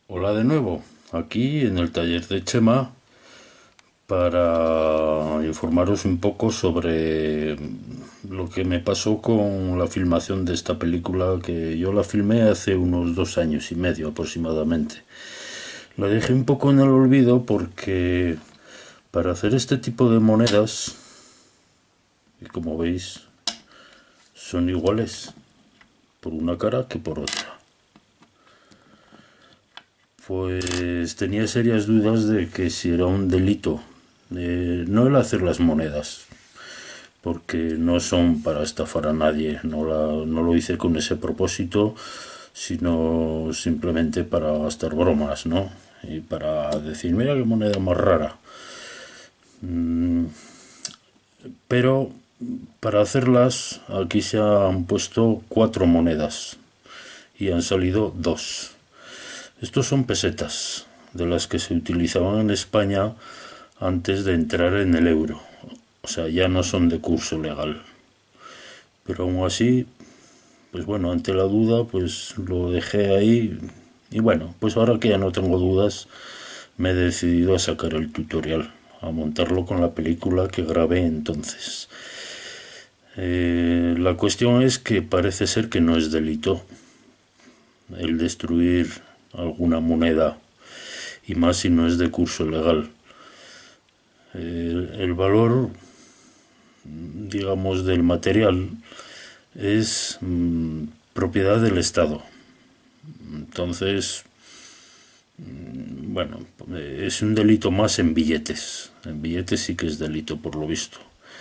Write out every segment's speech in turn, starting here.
Hola de nuevo, aquí en el taller de Chema para informaros un poco sobre lo que me pasó con la filmación de esta película que yo la filmé hace unos 2 años y medio aproximadamente. La dejé un poco en el olvido porque para hacer este tipo de monedas, y como veis, son iguales por una cara que por otra. Pues tenía serias dudas de que si era un delito, no el hacer las monedas, porque no son para estafar a nadie, no lo hice con ese propósito, sino simplemente para gastar bromas, ¿no? Y para decir, mira qué moneda más rara. Pero para hacerlas, aquí se han puesto 4 monedas y han salido 2. Estos son pesetas, de las que se utilizaban en España antes de entrar en el euro. O sea, ya no son de curso legal. Pero aún así, pues bueno, ante la duda, pues lo dejé ahí. Y bueno, pues ahora que ya no tengo dudas, me he decidido a sacar el tutorial, a montarlo con la película que grabé entonces. La cuestión es que parece ser que no es delito el destruir alguna moneda, y más si no es de curso legal. El valor, digamos, del material es propiedad del Estado. Entonces, bueno, es un delito más en billetes. En billetes sí que es delito, por lo visto.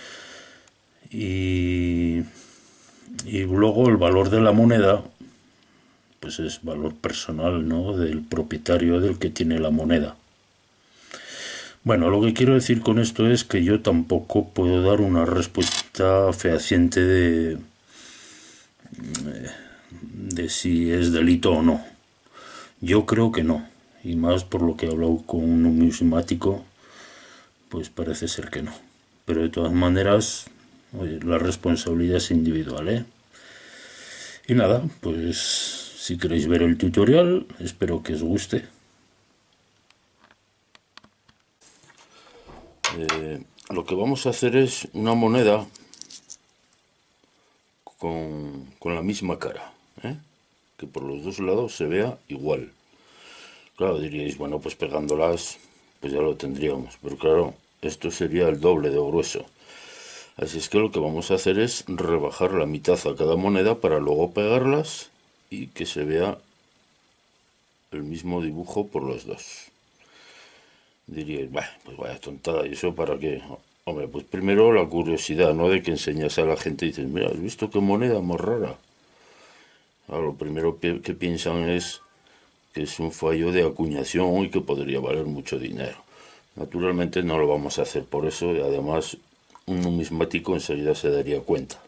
Y, y luego el valor de la moneda, pues es valor personal, ¿no? Del propietario, del que tiene la moneda. Bueno, lo que quiero decir con esto es que yo tampoco puedo dar una respuesta fehaciente de si es delito o no. Yo creo que no, y más por lo que he hablado con un numismático, pues parece ser que no. Pero de todas maneras, oye, la responsabilidad es individual, ¿eh? Y nada, pues si queréis ver el tutorial, espero que os guste. Lo que vamos a hacer es una moneda con la misma cara, ¿eh? Que por los dos lados se vea igual. Claro, diríais, bueno, pues pegándolas, pues ya lo tendríamos. Pero claro, esto sería el doble de grueso. Así es que lo que vamos a hacer es rebajar la mitad a cada moneda para luego pegarlas y que se vea el mismo dibujo por los dos. Diríais, bah, pues vaya tontada, ¿y eso para qué? Hombre, pues primero la curiosidad, ¿no? De que enseñas a la gente y dices, mira, ¿has visto qué moneda más rara? Ahora, lo primero que piensan es que es un fallo de acuñación y que podría valer mucho dinero. Naturalmente no lo vamos a hacer por eso, y además un numismático enseguida se daría cuenta.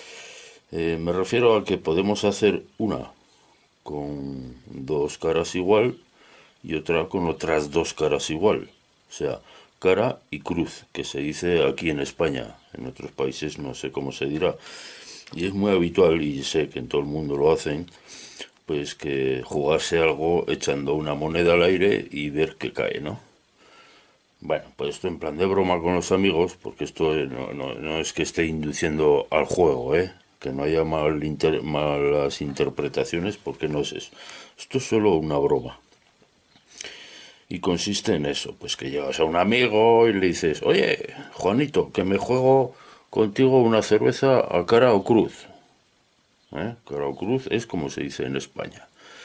Me refiero a que podemos hacer una con dos caras igual y otra con otras dos caras igual. O sea, cara y cruz, que se dice aquí en España. En otros países no sé cómo se dirá. Y es muy habitual, y sé que en todo el mundo lo hacen, pues que jugarse algo echando una moneda al aire y ver qué cae, ¿no? Bueno, pues esto en plan de broma con los amigos, porque esto no es que esté induciendo al juego, ¿eh? Que no haya malas interpretaciones, porque no es eso. Esto es solo una broma. Y consiste en eso, pues que llegas a un amigo y le dices, oye, Juanito, que me juego contigo una cerveza a cara o cruz. ¿Eh? Cara o cruz es como se dice en España.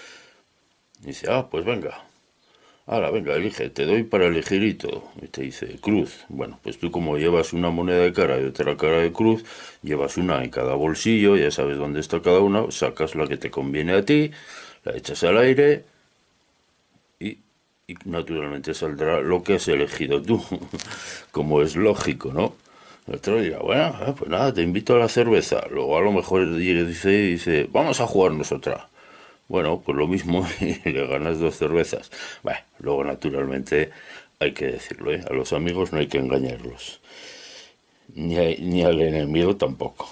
Y dice, ah, pues venga. Ahora, venga, elige, te doy para elegir y todo. Y te dice, cruz. Bueno, pues tú como llevas una moneda de cara y otra cara de cruz, llevas una en cada bolsillo, ya sabes dónde está cada una, sacas la que te conviene a ti, la echas al aire y, y naturalmente saldrá lo que has elegido tú, como es lógico, ¿no? El otro dirá, bueno, pues nada, te invito a la cerveza. Luego a lo mejor dice, vamos a jugarnos otra. Bueno, pues lo mismo y le ganas dos cervezas. Bueno, luego naturalmente hay que decirlo, ¿eh? A los amigos no hay que engañarlos. Ni al enemigo tampoco.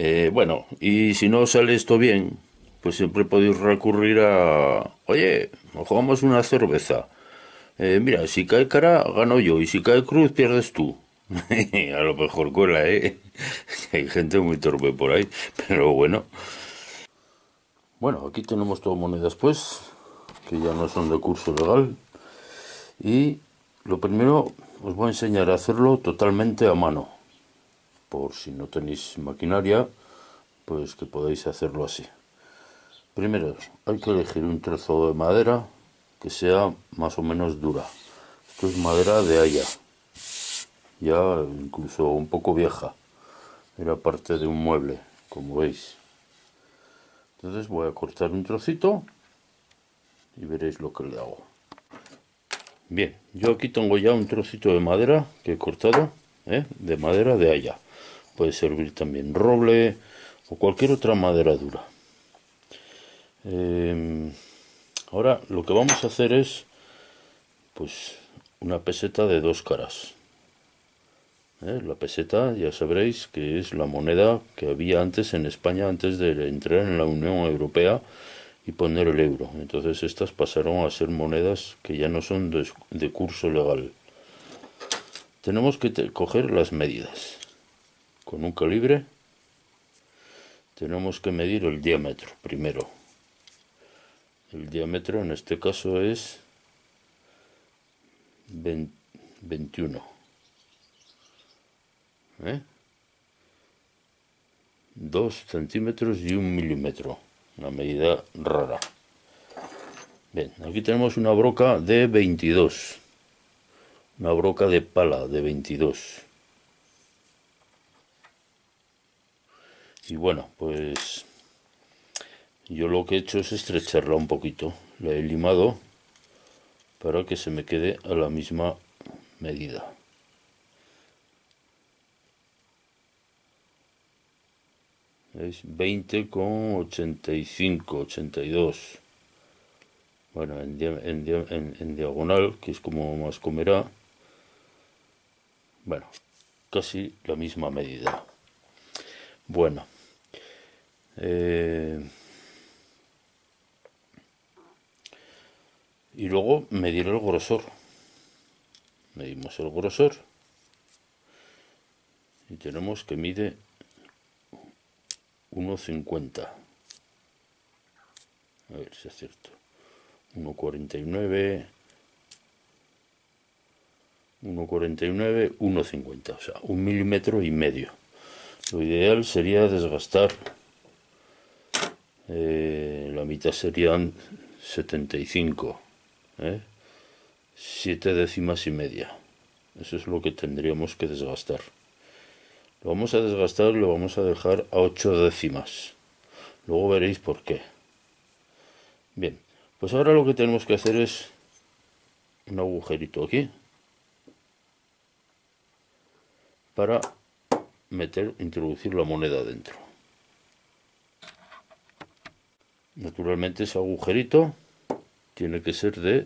Bueno, y si no sale esto bien, pues siempre podéis recurrir a... Oye, jugamos una cerveza. Mira, si cae cara, gano yo, y si cae cruz, pierdes tú. A lo mejor cuela, ¿eh? Hay gente muy torpe por ahí, pero bueno. Bueno, aquí tenemos todas monedas, pues, que ya no son de curso legal. Y lo primero, os voy a enseñar a hacerlo totalmente a mano. Por si no tenéis maquinaria, pues que podáis hacerlo así. Primero, hay que elegir un trozo de madera que sea más o menos dura. Esto es madera de haya, ya incluso un poco vieja. Era parte de un mueble, como veis. Entonces voy a cortar un trocito y veréis lo que le hago. Bien, yo aquí tengo ya un trocito de madera que he cortado, de madera de haya. Puede servir también roble o cualquier otra madera dura. Ahora lo que vamos a hacer es pues una peseta de dos caras. La peseta ya sabréis que es la moneda que había antes en España antes de entrar en la Unión Europea y poner el euro. Entonces estas pasaron a ser monedas que ya no son de curso legal. Tenemos que coger las medidas. Con un calibre tenemos que medir el diámetro primero. El diámetro en este caso es 21. 2 centímetros y 1 milímetro. Una medida rara. Bien, aquí tenemos una broca de 22. Una broca de pala de 22. Y bueno, pues yo lo que he hecho es estrecharla un poquito. La he limado para que se me quede a la misma medida. Es 20,85, 82. Bueno, en diagonal, que es como más comerá. Bueno, casi la misma medida. Bueno. Y luego medir el grosor. Medimos el grosor. Y tenemos que mide 1,50. A ver si es cierto. 1,49. 1,49, 1,50. O sea, 1,5 milímetros. Lo ideal sería desgastar. La mitad serían 75. 7 décimas y media. Eso es lo que tendríamos que desgastar. Lo vamos a desgastar y lo vamos a dejar a 8 décimas. Luego veréis por qué. Bien, pues ahora lo que tenemos que hacer es un agujerito aquí para introducir la moneda dentro. Naturalmente ese agujerito tiene que ser de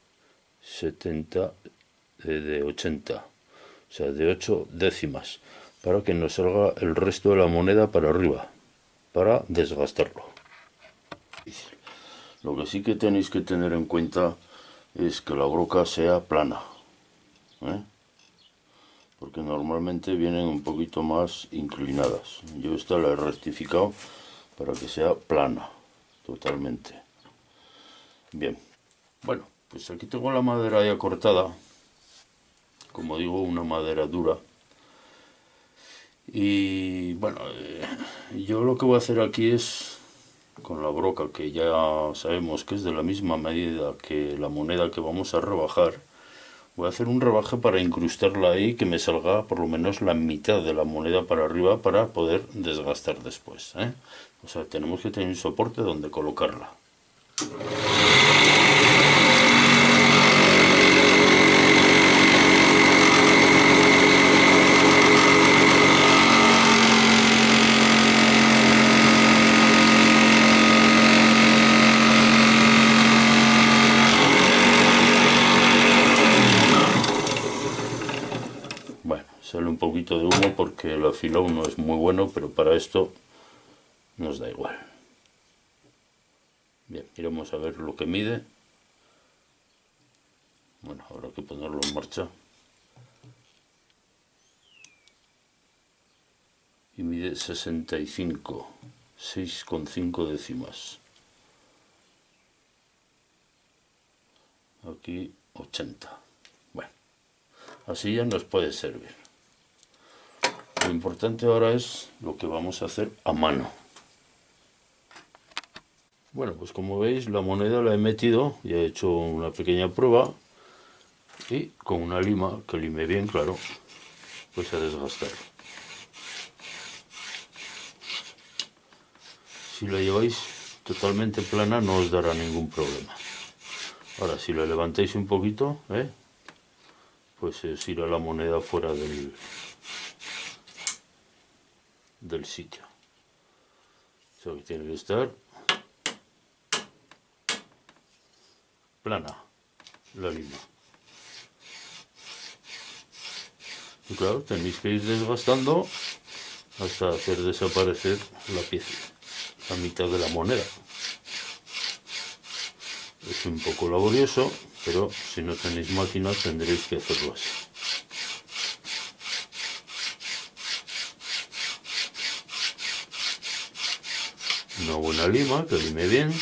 80, o sea, de 8 décimas, para que nos salga el resto de la moneda para arriba, para desgastarlo. Lo que sí que tenéis que tener en cuenta es que la broca sea plana, porque normalmente vienen un poquito más inclinadas. Yo esta la he rectificado para que sea plana, totalmente. Bien, bueno, pues aquí tengo la madera ya cortada, como digo, una madera dura. Y bueno, yo lo que voy a hacer aquí es, con la broca, que ya sabemos que es de la misma medida que la moneda que vamos a rebajar, voy a hacer un rebaje para incrustarla ahí, que me salga por lo menos la mitad de la moneda para arriba para poder desgastar después, O sea, tenemos que tener un soporte donde colocarla. Sale un poquito de humo porque el afilado no es muy bueno, pero para esto nos da igual. Bien, iremos a ver lo que mide. Bueno, habrá que ponerlo en marcha. Y mide 65, 6,5 décimas. Aquí 80. Bueno, así ya nos puede servir. Lo importante ahora es lo que vamos a hacer a mano. Bueno, pues como veis, la moneda la he metido, ya he hecho una pequeña prueba y con una lima, que lime bien, claro, pues a desgastar. Si la lleváis totalmente plana no os dará ningún problema. Ahora, si la levantáis un poquito, pues se os irá la moneda fuera del sitio. Eso que tiene que estar plana la lima. Y claro, tenéis que ir desgastando hasta hacer desaparecer la pieza, la mitad de la moneda. Es un poco laborioso, pero si no tenéis máquina tendréis que hacerlo así. Una buena lima, que lime bien.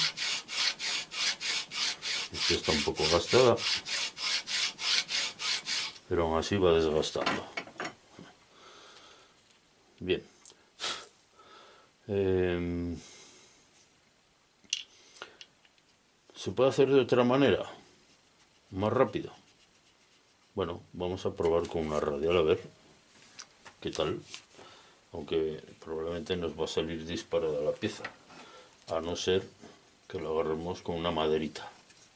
Esta está un poco gastada, pero aún así va desgastando. Bien. ¿Se puede hacer de otra manera? Más rápido. Bueno, vamos a probar con una radial a ver qué tal. Aunque probablemente nos va a salir disparada la pieza, a no ser que lo agarremos con una maderita.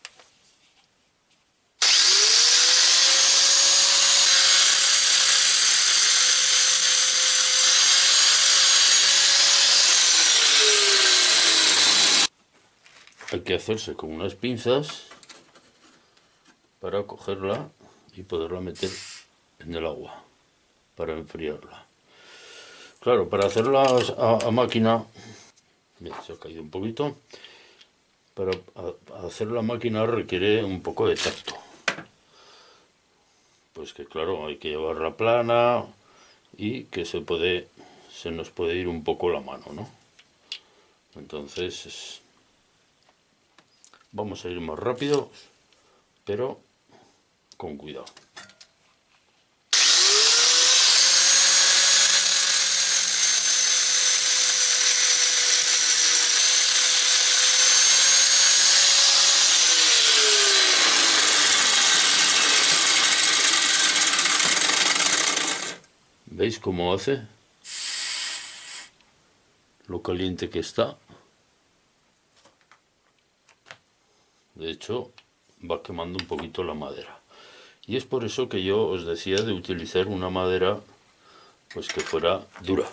Hay que hacerse con unas pinzas para cogerla y poderla meter en el agua para enfriarla. Claro, para hacerla a máquina, bien, se ha caído un poquito, para hacer la máquina requiere un poco de tacto. Pues que claro, hay que llevarla plana y que se nos puede ir un poco la mano, ¿no? Entonces vamos a ir más rápido, pero con cuidado. ¿Veis cómo hace? Lo caliente que está. De hecho, va quemando un poquito la madera. Y es por eso que yo os decía de utilizar una madera pues que fuera dura.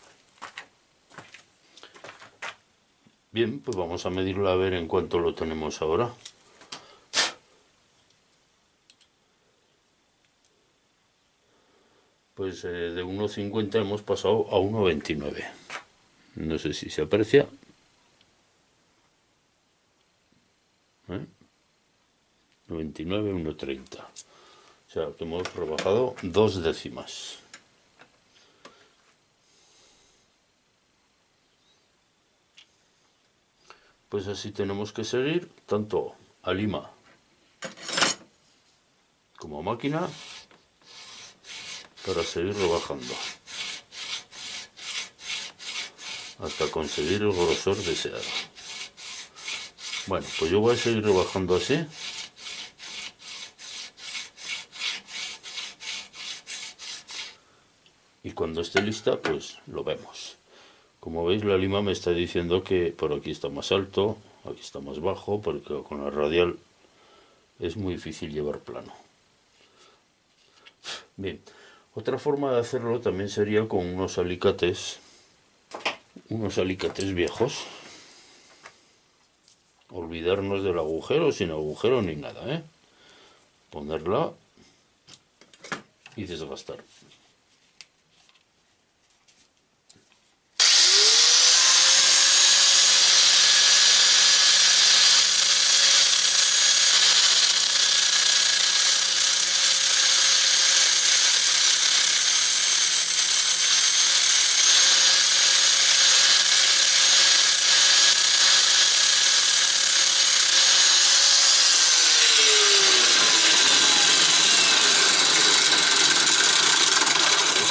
Bien, pues vamos a medirlo a ver en cuánto lo tenemos ahora. Pues de 1,50 hemos pasado a 1,29. No sé si se aprecia. 99, 1,30. O sea, que hemos rebajado 2 décimas. Pues así tenemos que seguir, tanto a lima como a máquina, para seguir rebajando hasta conseguir el grosor deseado. Bueno, pues yo voy a seguir rebajando así. Y cuando esté lista, pues lo vemos. Como veis, la lima me está diciendo que por aquí está más alto, aquí está más bajo, porque con la radial es muy difícil llevar plano. Bien, otra forma de hacerlo también sería con unos alicates viejos. Olvidarnos del agujero, sin agujero ni nada, Ponerla y desgastar.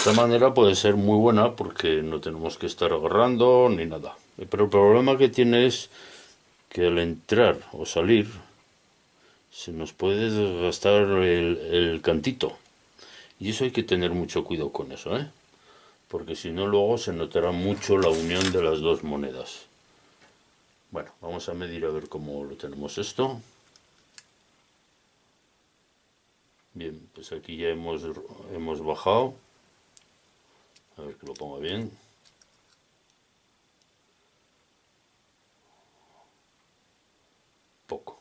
esta manera puede ser muy buena porque no tenemos que estar agarrando ni nada. Pero el problema que tiene es que al entrar o salir se nos puede desgastar el cantito. Y eso hay que tener mucho cuidado con eso, ¿eh? Porque si no luego se notará mucho la unión de las dos monedas. Bueno, vamos a medir a ver cómo lo tenemos esto. Bien, pues aquí ya hemos bajado. A ver que lo ponga bien. Poco.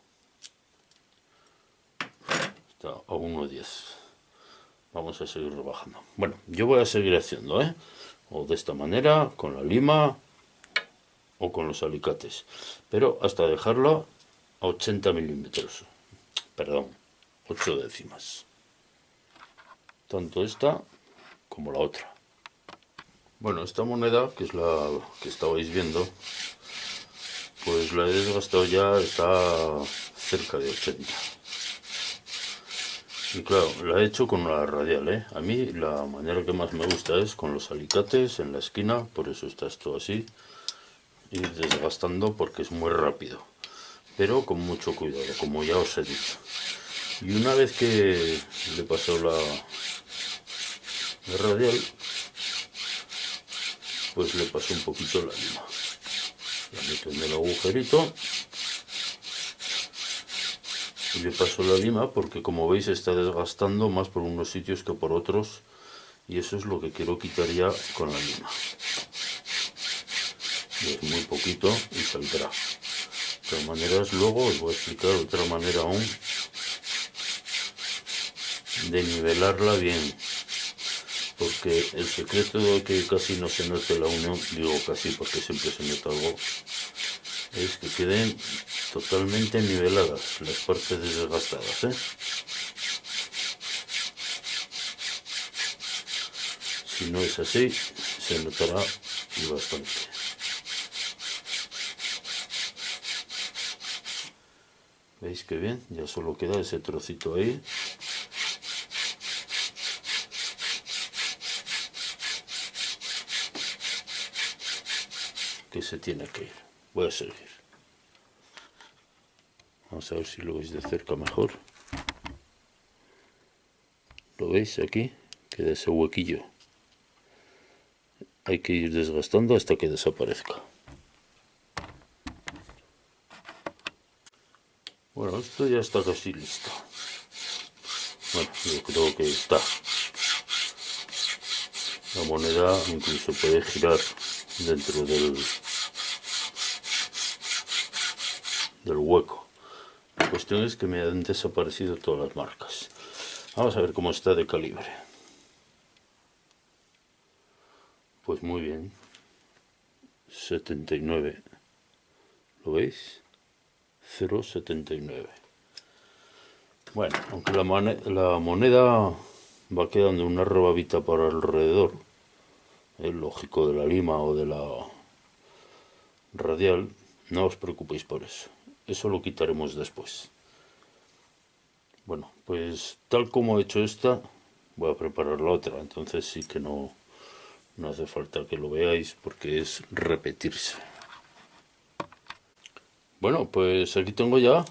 Está a 1,10. Vamos a seguir bajando. Bueno, yo voy a seguir haciendo, ¿eh? O de esta manera, con la lima o con los alicates. Pero hasta dejarlo a 80 milímetros. Perdón, 8 décimas. Tanto esta como la otra. Bueno, esta moneda, que es la que estabais viendo, pues la he desgastado ya, está cerca de 80. Y claro, la he hecho con la radial, ¿eh? A mí la manera que más me gusta es con los alicates en la esquina, por eso está esto así. Ir desgastando porque es muy rápido. Pero con mucho cuidado, como ya os he dicho. Y una vez que le paso la radial, pues le paso un poquito la lima. La meto en el agujerito. Y le paso la lima porque, como veis, está desgastando más por unos sitios que por otros, y eso es lo que quiero quitar ya con la lima. Es muy poquito y saldrá. De todas maneras, luego os voy a explicar otra manera aún de nivelarla bien, porque el secreto de que casi no se note la unión, digo casi porque siempre se nota algo, es que queden totalmente niveladas las partes desgastadas, ¿eh? Si no es así, se notará y bastante. ¿Veis qué bien? Ya solo queda ese trocito ahí. Que se tiene que ir. Voy a seguir. Vamos a ver si lo veis de cerca mejor. ¿Lo veis aquí? Queda ese huequillo. Hay que ir desgastando hasta que desaparezca. Bueno, esto ya está casi listo. Bueno, yo creo que está. La moneda incluso puede girar dentro del hueco. La cuestión es que me han desaparecido todas las marcas. Vamos a ver cómo está de calibre. Pues muy bien. 79. ¿Lo veis? 0,79. Bueno, aunque la moneda va quedando una rebabita por alrededor, es lógico, de la lima o de la radial, no os preocupéis por eso. Eso lo quitaremos después. Bueno, pues tal como he hecho esta, voy a preparar la otra. Entonces sí que no hace falta que lo veáis porque es repetirse. Bueno, pues aquí tengo ya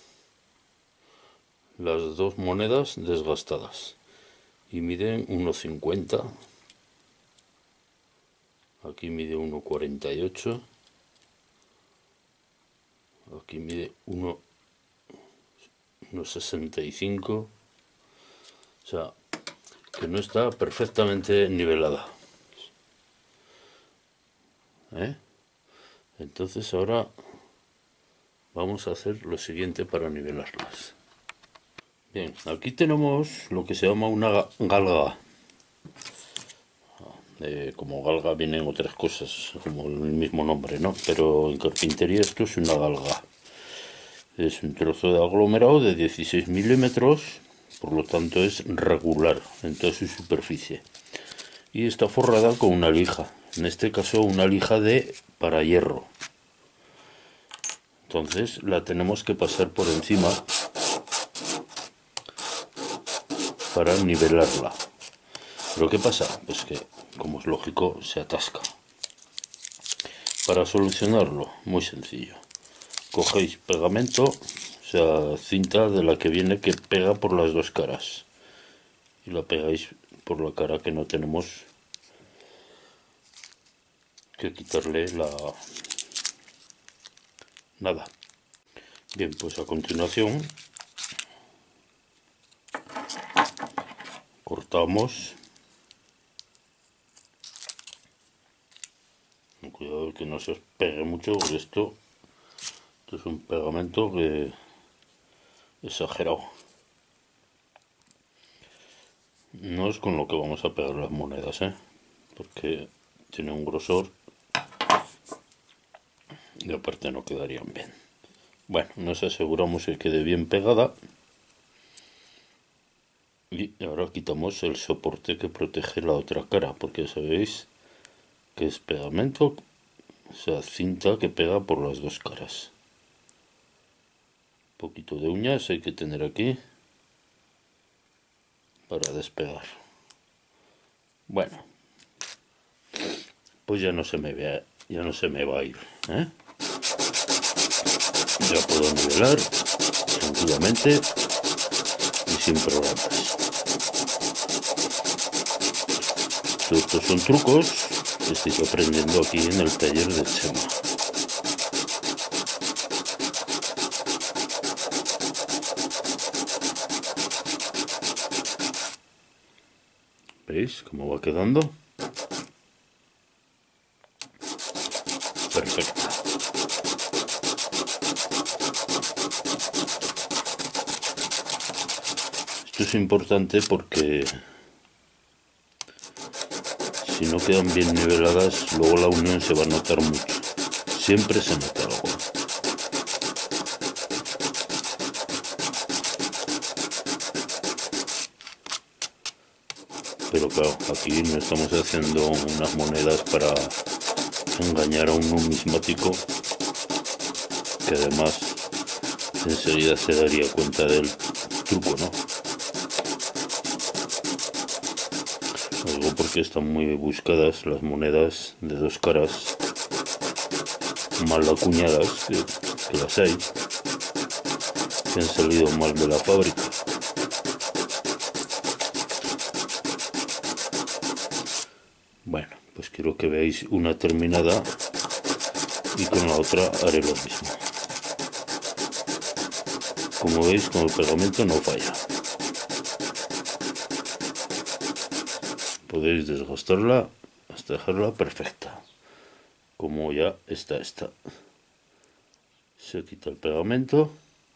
las dos monedas desgastadas y miden 1,50. Aquí mide 1,48. Aquí mide 1,65. O sea, que no está perfectamente nivelada. Entonces ahora vamos a hacer lo siguiente para nivelarlas. Bien, aquí tenemos lo que se llama una galga. Como galga vienen otras cosas, como el mismo nombre, ¿no? Pero en carpintería esto es una galga. Es un trozo de aglomerado de 16 milímetros, por lo tanto es regular en toda su superficie. Y está forrada con una lija, en este caso una lija de para hierro. Entonces la tenemos que pasar por encima para nivelarla. Pero ¿qué pasa? Pues que, como es lógico, se atasca. Para solucionarlo, muy sencillo. Cogéis pegamento, o sea, cinta de la que viene que pega por las dos caras. Y la pegáis por la cara que no tenemos que quitarle la... nada. Bien, pues a continuación cortamos. Cuidado que no se os pegue mucho, porque esto es un pegamento que exagerado. No es con lo que vamos a pegar las monedas, porque tiene un grosor y aparte no quedarían bien. Bueno, nos aseguramos que quede bien pegada y ahora quitamos el soporte que protege la otra cara, porque sabéis que es pegamento, o sea, cinta que pega por las dos caras. Un poquito de uñas hay que tener aquí para despegar. Bueno, pues ya no se me va a ir, Ya puedo nivelar tranquilamente y sin problemas. Estos son trucos que estoy aprendiendo aquí en el taller de Chema. ¿Veis cómo va quedando? Perfecto. Esto es importante porque si no quedan bien niveladas, luego la unión se va a notar mucho. Siempre se nota algo. Pero claro, aquí no estamos haciendo unas monedas para engañar a un numismático, que además enseguida se daría cuenta del truco, ¿no? Algo porque están muy buscadas las monedas de dos caras, mal acuñadas, que las hay, que han salido mal de la fábrica. Bueno, pues quiero que veáis una terminada y con la otra haré lo mismo. Como veis, con el pegamento no falla. Podéis desgastarla hasta dejarla perfecta. Como ya está esta. Se quita el pegamento,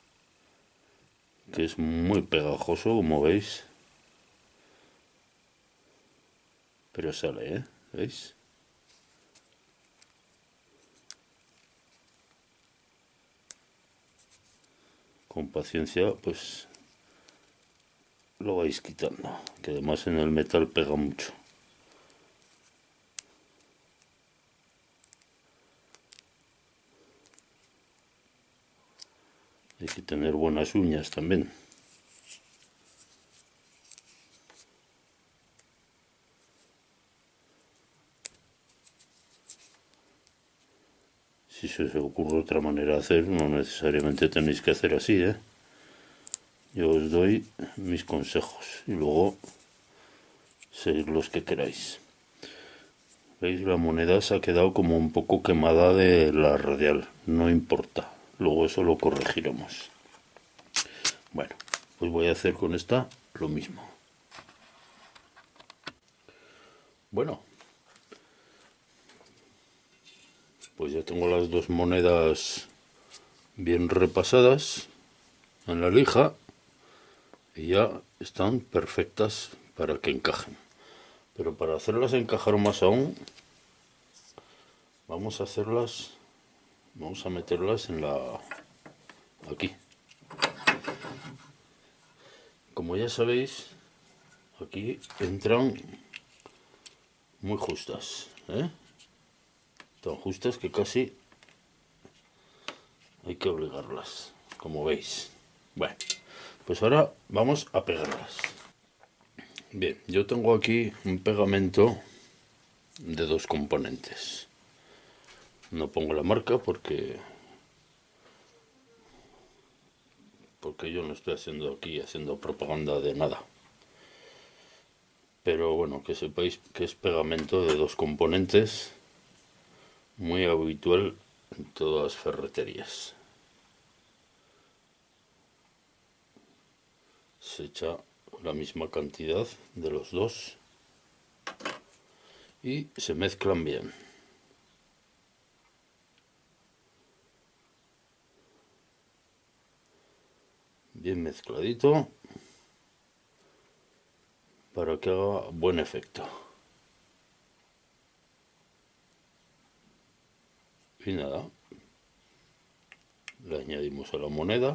que es muy pegajoso, como veis. Pero sale, ¿veis? Con paciencia, pues lo vais quitando, que además en el metal pega mucho. Hay que tener buenas uñas también. Si se os ocurre otra manera de hacer, no necesariamente tenéis que hacer así, Yo os doy mis consejos y luego seguid los que queráis. ¿Veis? La moneda se ha quedado como un poco quemada de la radial. No importa. Luego eso lo corregiremos. Bueno, pues voy a hacer con esta lo mismo. Bueno, pues ya tengo las dos monedas bien repasadas en la lija y ya están perfectas para que encajen. Pero para hacerlas encajar más aún, vamos a meterlas en aquí. Como ya sabéis, aquí entran muy justas, tan justas que casi hay que obligarlas, como veis. Bueno, pues ahora vamos a pegarlas. Bien, yo tengo aquí un pegamento de 2 componentes. No pongo la marca porque yo no estoy haciendo propaganda de nada. Pero bueno, que sepáis que es pegamento de 2 componentes, muy habitual en todas las ferreterías. Se echa la misma cantidad de los dos y se mezclan bien. Bien mezcladito para que haga buen efecto. Y nada, le añadimos a la moneda.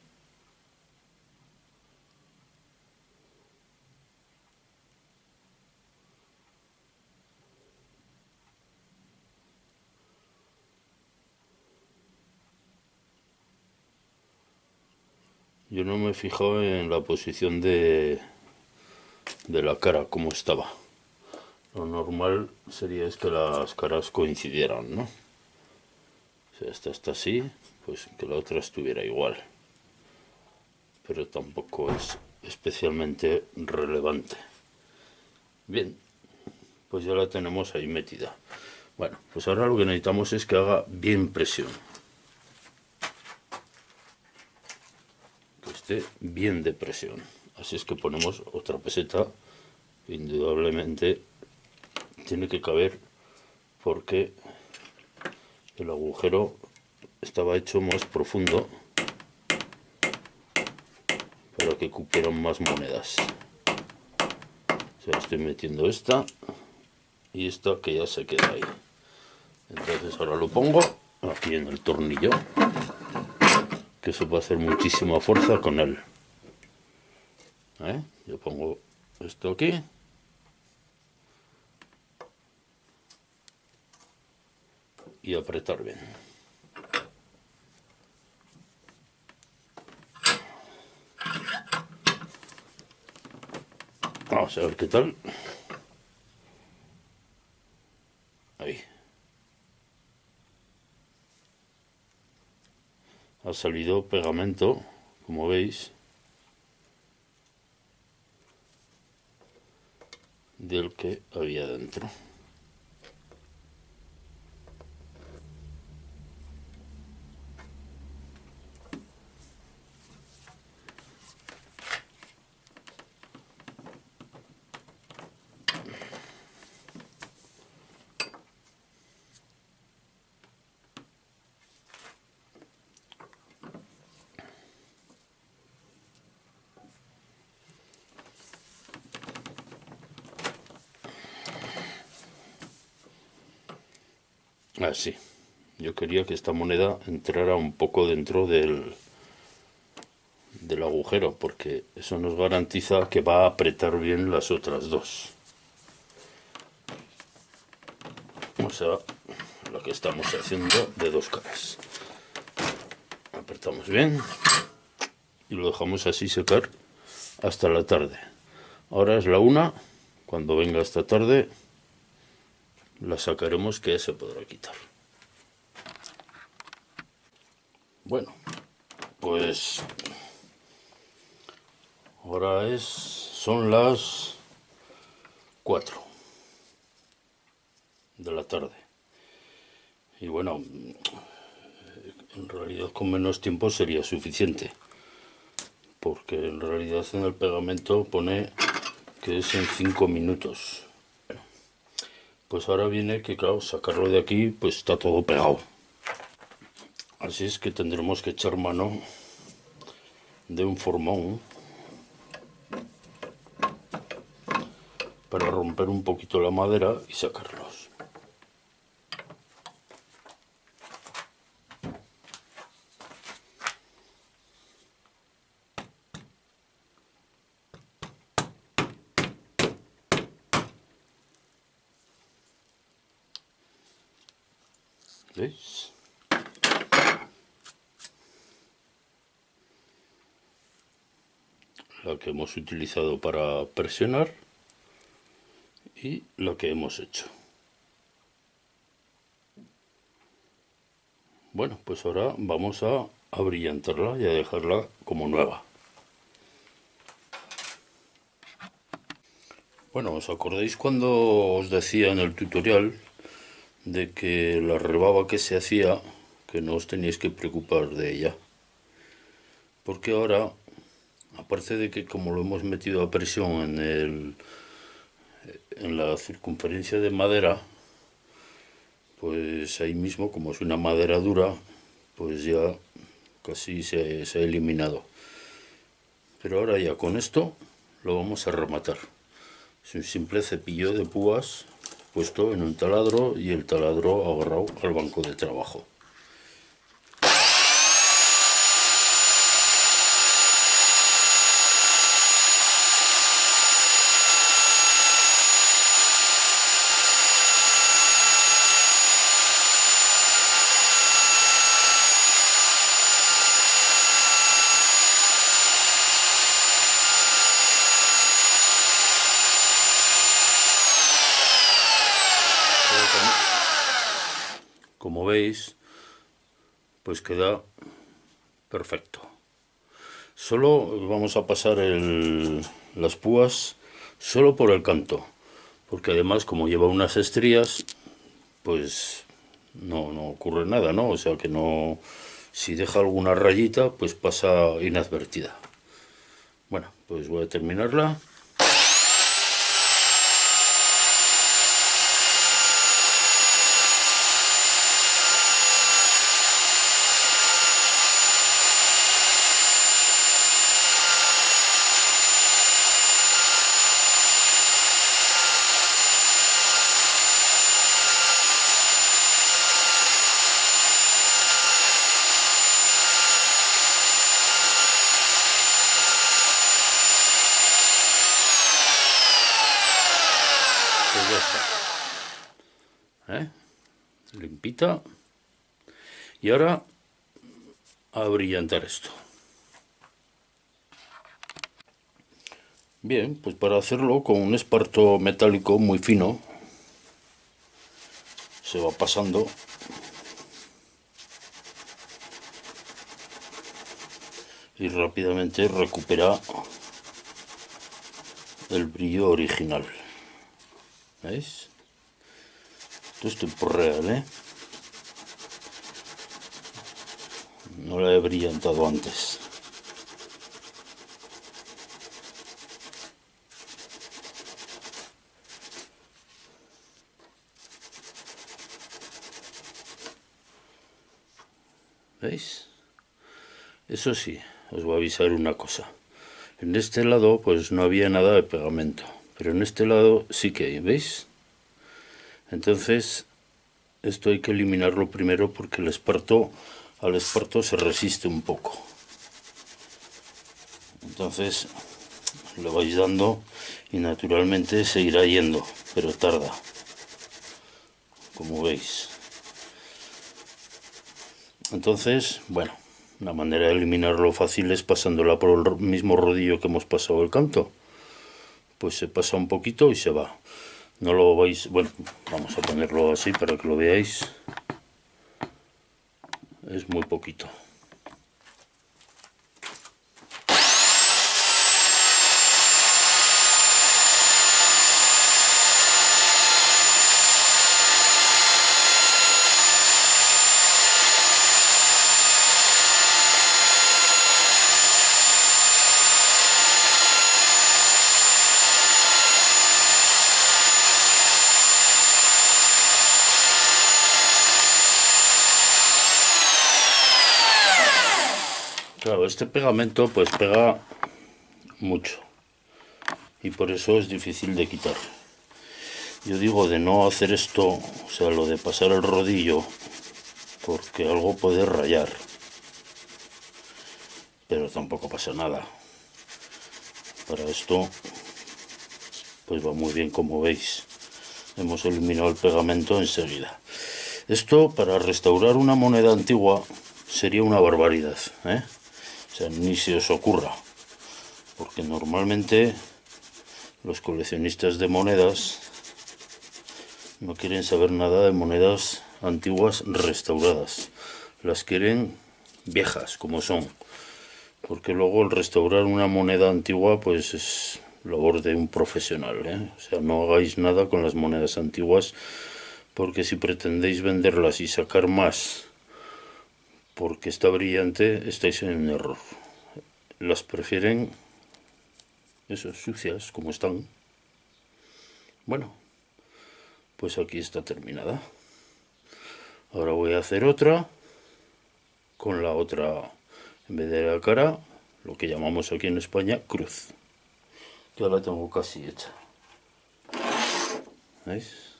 Yo no me he fijado en la posición de la cara, como estaba. Lo normal sería es que las caras coincidieran, ¿no? O sea, esta está así, pues que la otra estuviera igual. Pero tampoco es especialmente relevante. Bien, pues ya la tenemos ahí metida. Bueno, pues ahora lo que necesitamos es que haga bien presión. Que esté bien de presión. Así es que ponemos otra peseta. Indudablemente tiene que caber porque el agujero estaba hecho más profundo para que cupieran más monedas. O sea, estoy metiendo esta y esta que ya se queda ahí. Entonces ahora lo pongo aquí en el tornillo, que se puede hacer muchísima fuerza con él. Yo pongo esto aquí y apretar bien. Vamos a ver qué tal. Ahí. Ha salido pegamento, como veis, del que había dentro. Así. Yo quería que esta moneda entrara un poco dentro del agujero, porque eso nos garantiza que va a apretar bien las otras dos. O sea, lo que estamos haciendo de 2 caras. Apretamos bien y lo dejamos así secar hasta la tarde. Ahora es la 1. Cuando venga esta tarde la sacaremos, que ya se podrá quitar. Bueno, pues ahora son las 4 de la tarde. Y bueno, en realidad con menos tiempo sería suficiente, porque en realidad en el pegamento pone que es en 5 minutos. Bueno, pues ahora viene que, claro, sacarlo de aquí pues está todo pegado. Así es que tendremos que echar mano de un formón para romper un poquito la madera y sacarlos. ¿Veis? la que hemos utilizado para presionar y la que hemos hecho. Bueno, pues ahora vamos a abrillantarla y a dejarla como nueva. Bueno, ¿os acordáis cuando os decía en el tutorial de que la rebaba que se hacía, que no os teníais que preocupar de ella? Porque ahora, aparte de que como lo hemos metido a presión en la circunferencia de madera, pues ahí mismo, como es una madera dura, pues ya casi se ha eliminado. Pero ahora ya con esto lo vamos a rematar. Es un simple cepillo de púas puesto en un taladro y el taladro agarrado al banco de trabajo. Como veis, pues queda perfecto. Solo vamos a pasar las púas solo por el canto, porque además como lleva unas estrías, pues no ocurre nada, ¿no? O sea que no, si deja alguna rayita, pues pasa inadvertida. Bueno, pues voy a terminarla. Pues ya está, limpita. Y ahora a brillantar esto. Bien, pues para hacerlo con un esparto metálico muy fino, se va pasando y rápidamente recupera el brillo original. ¿Veis? Esto es tiempo real, no la he brillantado antes. ¿Veis? Eso sí, os voy a avisar una cosa. En este lado pues no había nada de pegamento, pero en este lado sí que hay, ¿veis? Entonces esto hay que eliminarlo primero porque al esparto se resiste un poco. Entonces le vais dando y naturalmente se irá yendo, pero tarda, como veis. Entonces, bueno, la manera de eliminarlo fácil es pasándola por el mismo rodillo que hemos pasado el canto. Pues se pasa un poquito y se va. No lo vais, bueno, vamos a ponerlo así para que lo veáis. Es muy poquito. Claro, este pegamento pues pega mucho y por eso es difícil de quitar. Yo digo de no hacer esto, o sea, lo de pasar el rodillo, porque algo puede rayar, pero tampoco pasa nada. Para esto pues va muy bien, como veis. Hemos eliminado el pegamento enseguida. Esto para restaurar una moneda antigua sería una barbaridad, O sea, ni se os ocurra, porque normalmente los coleccionistas de monedas no quieren saber nada de monedas antiguas restauradas, las quieren viejas como son, porque luego el restaurar una moneda antigua pues es labor de un profesional, ¿eh? O sea, no hagáis nada con las monedas antiguas, porque si pretendéis venderlas y sacar más porque está brillante, estáis en un error. Las prefieren eso, sucias como están. Bueno, pues aquí está terminada. Ahora voy a hacer otra con la otra, en vez de la cara, lo que llamamos aquí en España cruz. Ya la tengo casi hecha. ¿Veis?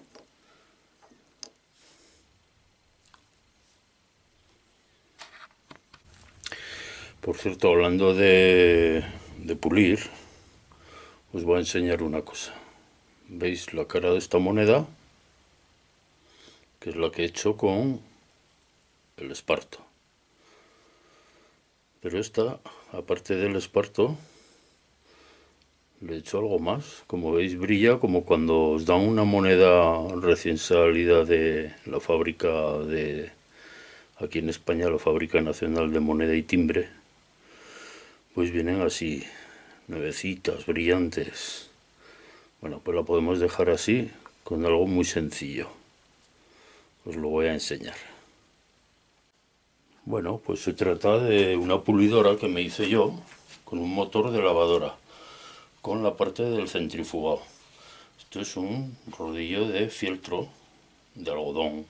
Por cierto, hablando de pulir, os voy a enseñar una cosa. ¿Veis la cara de esta moneda? Que es la que he hecho con el esparto. Pero esta, aparte del esparto, le he hecho algo más. Como veis, brilla como cuando os dan una moneda recién salida de la fábrica de... Aquí en España, la Fábrica Nacional de Moneda y Timbre. Pues vienen así, nuevecitas, brillantes. Bueno, pues la podemos dejar así, con algo muy sencillo. Os lo voy a enseñar. Bueno, pues se trata de una pulidora que me hice yo, con un motor de lavadora, con la parte del centrifugado. Esto es un rodillo de fieltro de algodón,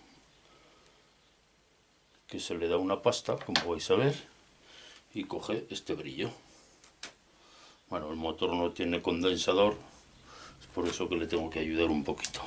que se le da una pasta, como vais a ver, y coge este brillo. Bueno, el motor no tiene condensador, es por eso que le tengo que ayudar un poquito.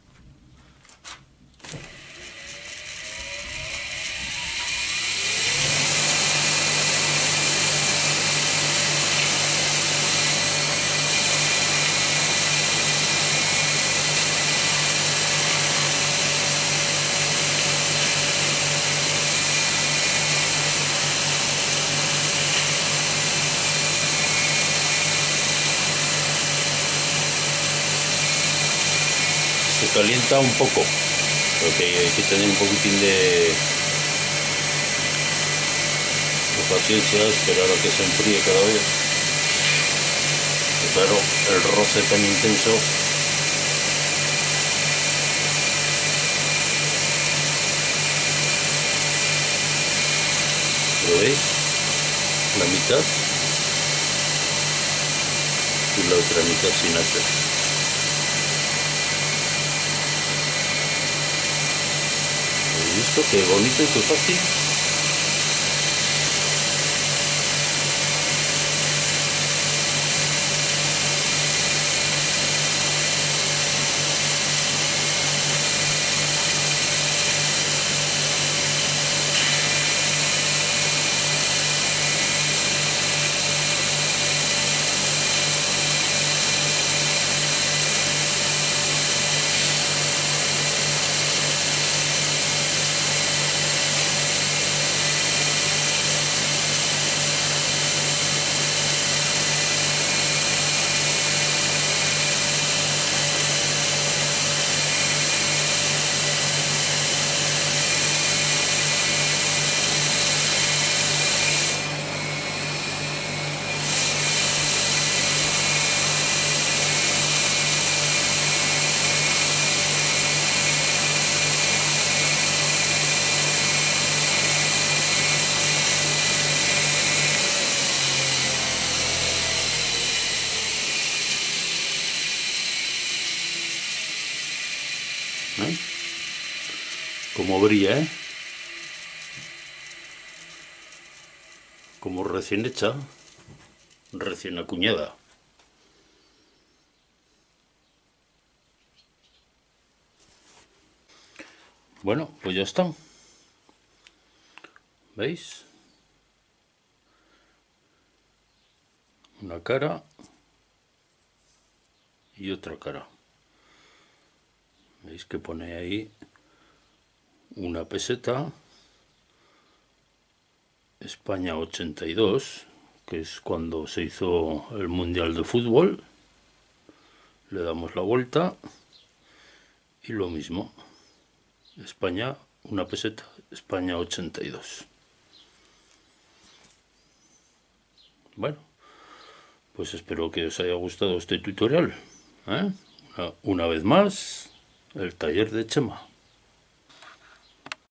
Se calienta un poco, porque hay que tener un poquitín de paciencia, esperar a que se enfríe cada vez. Y claro, el roce tan intenso. ¿Lo veis? La mitad y la otra mitad sin hacer. ¿Habéis visto qué bonito y qué fácil? ¿Eh? Como brilla, ¿eh? Como recién hecha, recién acuñada. Bueno, pues ya está. ¿Veis? Una cara y otra cara. ¿Veis que pone ahí una peseta? España 82, que es cuando se hizo el Mundial de Fútbol. Le damos la vuelta y lo mismo. España, una peseta, España 82. Bueno, pues espero que os haya gustado este tutorial. Una vez más, el taller de Chema.